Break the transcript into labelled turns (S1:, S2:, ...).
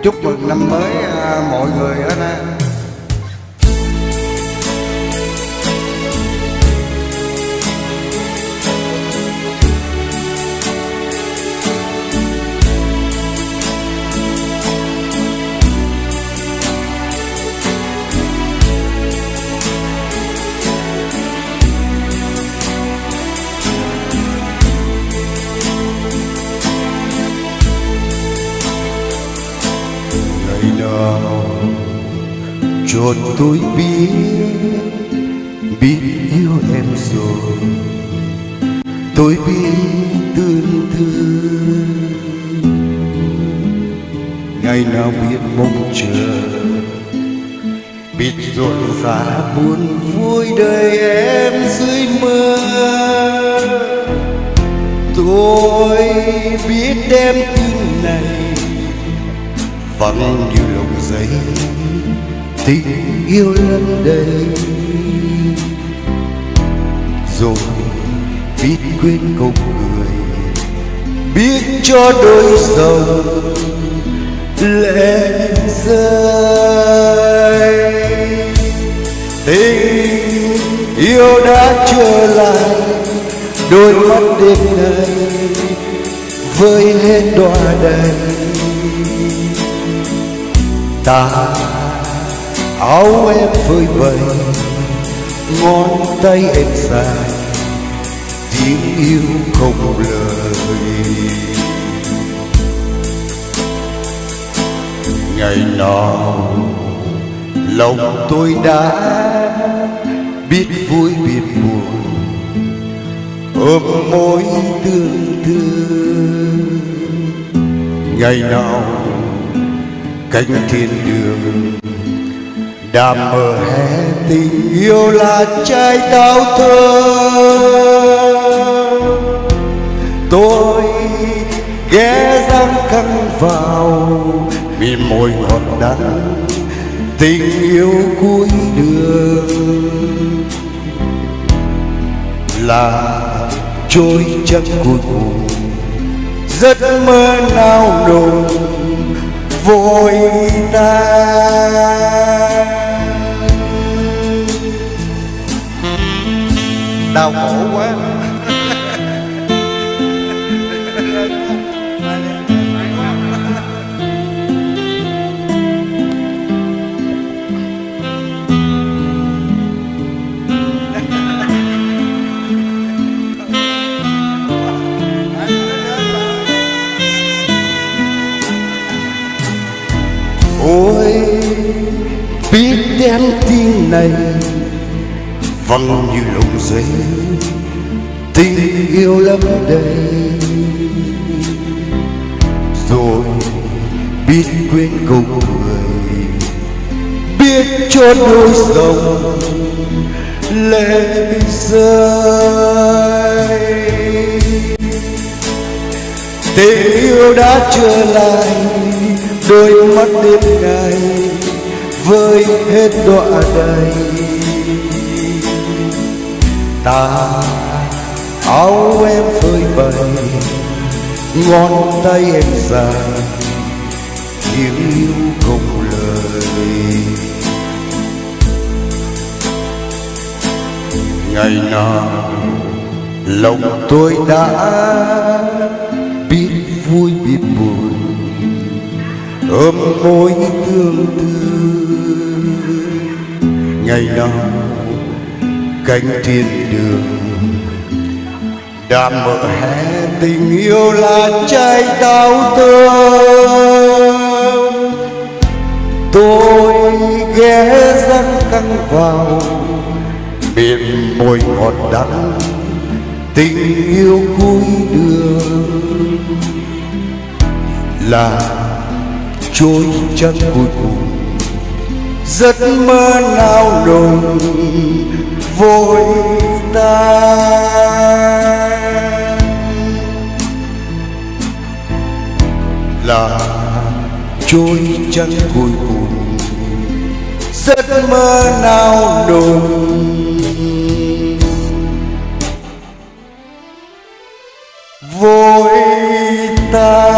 S1: Chúc mừng năm mới mọi người hết á.
S2: Cho tôi biết yêu em rồi, tôi biết tương thương. Ngày nào biết mong chờ, biết rộn rã buồn vui đời em dưới mơ. Tôi biết đem tin này vắng như lồng giấy, tình yêu lấp đầy. Rồi biết quên câu người, biết cho đôi dòng lệ rơi. Tình yêu đã trở lại đôi mắt đêm nay với hết đọa đầy. Ta áo em phơi bày, ngón tay em dài, tiếng yêu không lời. Ngày nào lòng tôi đã biết vui biết buồn, ôm mối tương tư. Ngày nào cánh thiên đường đã mở hé, tình yêu là trái táo thơm. Tôi ghé răng cắn vào mỉm môi ngọt đắng, tình yêu cuối đường là trôi chân cuối cùng. Giấc mơ nào nồng vội tan. Đau khổ quá. Ôi biết đem tin này văng như lồng giấy, tình yêu lấp đầy. Rồi biết quên câu người, biết cho đôi dòng lệ rơi. Tình yêu đã trở lại đôi mắt đêm nay với hết đọa đầy. Ta áo em phơi bày, ngón tay em dài, tiếng yêu không lời. Ngày nào lòng tôi đã biết vui biết buồn, ôm môi tương tư. Ngày nào cánh thiên đường đã mở hé, tình yêu là trái táo thơm. Tôi ghé răng cắn vào miệng môi ngọt đắng, tình yêu cuối đường là trôi chân cuối cùng. Giấc mơ nào nồng vội tan là trôi chân cuối cùng. Giấc mơ nào nồng vội tan.